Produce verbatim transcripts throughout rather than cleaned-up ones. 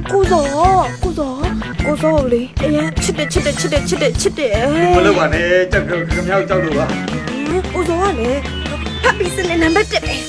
ကိုစောကိုစောကိုစောလေအရင်ချစ်တယ်ချစ်တယ်ချစ်တယ်ချစ်တယ်ချစ်တယ်မလုပ်ပါနဲ့ကြောက်ခမရောက်ကြောက်လို့ပါကိုစောကလေဖတ်ပြီးစနေနံပါတ်တစ်ပဲ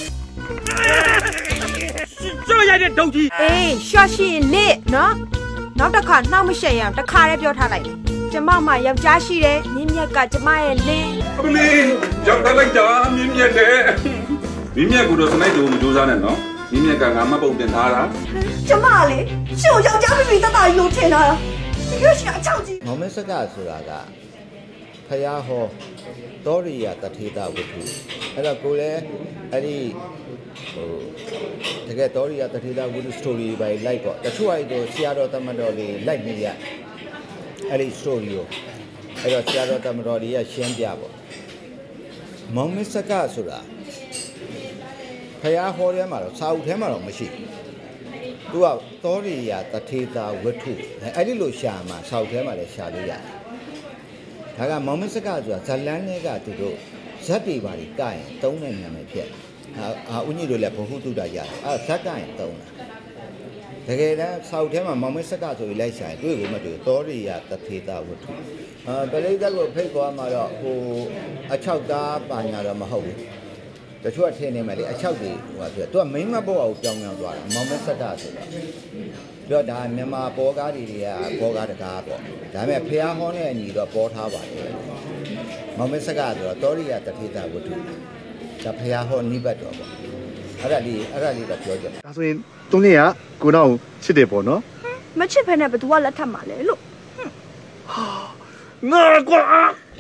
ကျော်ရတဲ့ဒုတ်ကြီးအေးရှော့ရှိနေနော်နောက်တစ်ခါနှောက်မရှက်ရအောင်တစ်ခါတည်းပြောထားလိုက်ကျမမှယောက်ျားရှိတယ်မြင်းမြက်ကကျမရဲ့လင်းအမလေးကြောက်လိုက်တာမြင်းမြက်တဲ့မြင်းမြက်ကတော့စနိုက်တို့မကြိုးစားနဲ့နော်မြင်းမြက်ကငါမပုတ်တင်ထားတာကျမလေရှို့ယောက်ျားပြပြတတ်တာကြီးလို့ထင်တာဒီရရှိအချောက်ကြီးမောင်မစကဆိုတာကဖယားဟောတောရိယတထေတာဝတ္ထုအဲ့တော့ကိုလည်းအဲ့ဒီဟိုတကယ်တောရိယတထေတာဝတ္ထု story ပဲလိုက်ပေါ့တချို့အဲ့တော့ဆရာတော်တမတော်လေးလိုက်နေရအဲ့ဒီ story ကိုအဲ့တော့ဆရာတော်တမတော်လေးကရှင်းပြပေါ့မောင်မစကဆိုတာဖယားဟောထဲမှာတော့စာအုပ်ထဲမှာတော့မရှိဘူးသူကတောရိယတထေတာဝတ္ထုအဲ့ဒီလိုရှာမှာစာအုပ်ထဲမှာလည်းရှာလို့ရတယ်ဒါကမောင်မစကဆိုတာဇလန်းတွေကသူတို့ဇက်တွေပါကြီးကရင်တုံးတဲ့နာမည်ဖြစ်အာအာဦးကြီးတို့လည်းဘဟုတုတ္တရတယ်အဲဇက်ကရင်တုံးတာတကယ်တမ်းစာအုပ်ထဲမှာမောင်မစကဆိုပြီးလိုက်ရှာရင်တွေ့ကိုမတွေ့တောရိယတထေတာဝတ္ထုအာပရိသတ်ကိုဖိတ်သွားမှာတော့ဟိုအချောက်သားပါညာတော့မဟုတ်ဘူးတချို့ကထင်နေမယ်လေအချောက်တွေဟိုပြောသူကမိမဘောကိုပြောင်းပြောင်းသွားတာမောင်မစကဆိုတာပြောဒါမြန်မာပေါ်ကားတွေကပေါ်ကားတကားပေါ့ဒါပေမဲ့ဖះဟောနဲ့အညီတော့ပေါ်ထားပါတယ်မောင်မစကဆိုတော့တောရိယတထေတာဝတ္ထုဒါဖះဟောနိဗ္ဗတ်တော်ပေါ့အဲ့ဒါလေးအဲ့ဒါလေးတော့ပြောကြတယ်ဒါဆိုရင်တုံးလေးကကိုနောက်ချစ်တယ်ပေါ့နော်မချစ်ဖဲနဲ့ဘသူကလက်ထပ်မှာလဲလို့ငါကွာ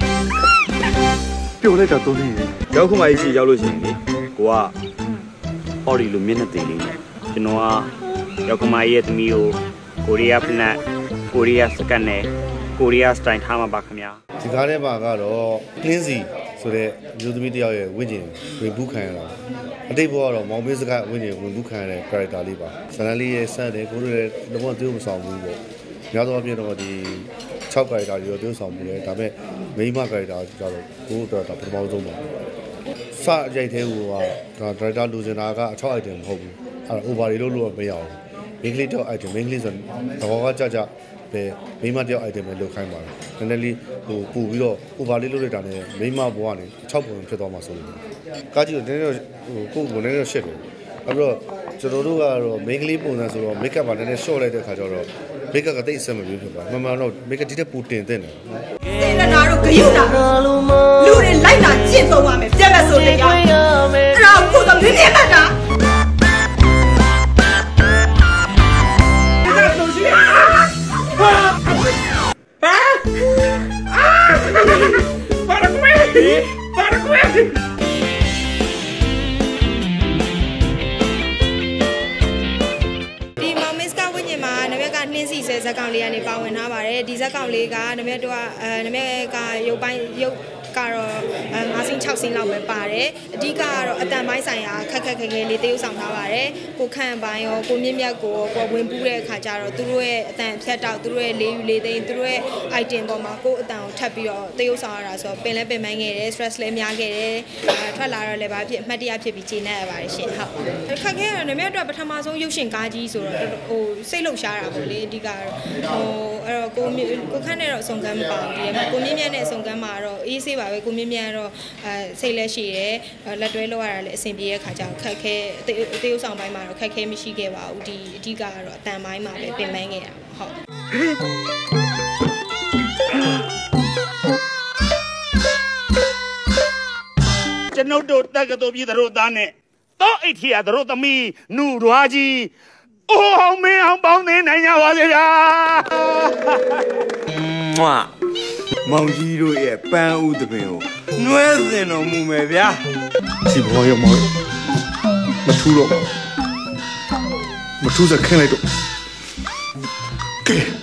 ပြောလိုက်တော့တုံးလေးရောက်ခမကြီးစီရောက်လို့ရှိရင်လေကိုကအော်ဒီလိုမျက်နှာသေးလေးနဲ့ကျွန်တော်ကရောက်ခမကြီးရဲ့သမီးကိုကိုရီးယားဖနက်ကိုရီးယားစကတ်နဲ့ကိုရီးယားစတိုင်ထားမှာပါခင်ဗျာဒီကားထဲမှာကတော့ကင်းစီဆိုတဲ့မျိုးသမီးတယောက်ရဲ့ဝိညာဉ်ဝင်ဘူးခံရတာအတိတ်ဘဝကတော့မောင်မေးစကားဝိညာဉ်ဝင်ဘူးခံရတဲ့ character လေးပါဇာတ်လေးရဲ့ဆက်တယ်ကိုတို့လည်းလုံးဝတွေ့မဆောင်ဘူးပေါ့များသောအားဖြင့်တော့ဒီ၆ character တွေတော့တွေ့ဆောင်မှုလေဒါပေမဲ့မိန်းမ character ကျတော့ကိုတို့တော့ပထမဆုံးပါစရိုက်သေးဟိုကဒါ director လူစင်တာကအ၆ item မဟုတ်ဘူးအဲ့ over တွေလို့လို့မရအောင်မင်းကလေးတော့ item မင်းကလေးဆိုတော့ကြကြပဲမိန်းမတယောက် item ပဲလောက်ခိုင်းပါတယ်နည်းနည်းလေးဟိုပူပြီးတော့ over လေးလုပ်လိုက်တာနဲ့မိန်းမဘဝကနေ၆ပုံဖြစ်သွားမှာဆိုလို့ကားကြည့်တော့နည်းနည်းဟိုကိုယ်ကိုနည်းနည်းရှစ်တယ်အဲ့တော့ကျွန်တော်တို့ကတော့မိန်းကလေးပုံစံဆိုတော့ make up ပါနည်းနည်း short လိုက်တဲ့ခါကျတော့ make up ကတိတ်အဆင်မပြေဖြစ်ပါမှန်မှန်တော့ make up တိတက်ပူတင်တဲ့တယ်တင်ရတာတော့ဂယုတာလူတွေလိုက်လာကျင့်သုံးရမယ်ပြက်မဲ့ဆိုတရားအဲ့ဒါကိုတော့မြင်းမြတ်တာ Para com ele! နှင်းစီဆဲဇက်ကောင်လေးကနေပါဝင်ထားပါတယ်ဒီဇက်ကောင်လေးကနမက်တော့အဲနမက်ကရုပ်ပိုင်းရုပ်ကတော့ငါးစင်း၆စင်းလောက်ပဲပါတယ်အဓိကကတော့အတန်ပိုင်းဆိုင်ရာခက်ခက်ခဲခဲလေးတရုပ်ဆောင်ထားပါတယ်ကိုခန့်ပိုင်းရောကိုမြင့်မြတ်ကိုကိုဝင်ပူးတဲ့အခါကျတော့သူတို့ရဲ့အတန်ဖြတ်တောက်သူတို့ရဲ့လေးယူလေးသိန်းသူတို့ရဲ့ item ပေါ်မှာကိုအတန်ကိုထပ်ပြီးတော့တရုပ်ဆောင်ရတာဆိုတော့ပင်လဲပင်ပန်းခဲ့တယ် stress လည်းများခဲ့တယ်ထွက်လာတော့လည်းဘာဖြစ်အမှတ်တရဖြစ်ပြီးခြေနဲ့ရပါတယ်ရှင်ဟုတ်ခက်ခဲရနမက်အတွက်ပထမဆုံးရုပ်ရှင်ကားကြီးဆိုတော့ဟိုစိတ်လှုပ်ရှားတာပေါ့လေအဓိကဟိုအဲ့တော့ကိုကိုခန့်နဲ့တော့အစုံကမ်းမပါဘူးဒီမှာကိုမြင့်မြတ်နဲ့အစုံကမ်းမှာတော့အေးဆေးပါပဲကိုမြင့်မြတ်တော့အဲစိတ်လက်ရှိတယ်လက်တွဲလောက်ရတာလည်းအဆင်ပြေတဲ့ခါကျတော့ခက်ခဲအသေးဥဆောင်ပိုင်းမှာတော့ခက်ခဲမရှိခဲ့ပါဘူးဒီအဓိကကတော့အတန်ပိုင်းမှာပဲပင်ပန်းခဲ့တာဟုတ်ကျွန်ုပ်တို့တက္ကသိုလ်ပြည်သူတို့သားနဲ့တော့အိတ်ထီရတို့သမီးနူရွာကြီးအိုးအောင်မင်းအောင်ပေါင်းသိနိုင်ကြပါစေဗျာမွာမောင်ကြီးတို့ရဲ့ပန်းဦးတပင်ကိုနွဲစင်တော်မူမယ်ဗျာဒီဘောရမောမထူးတော့မထူးစခင်းလိုက်တော့ကဲ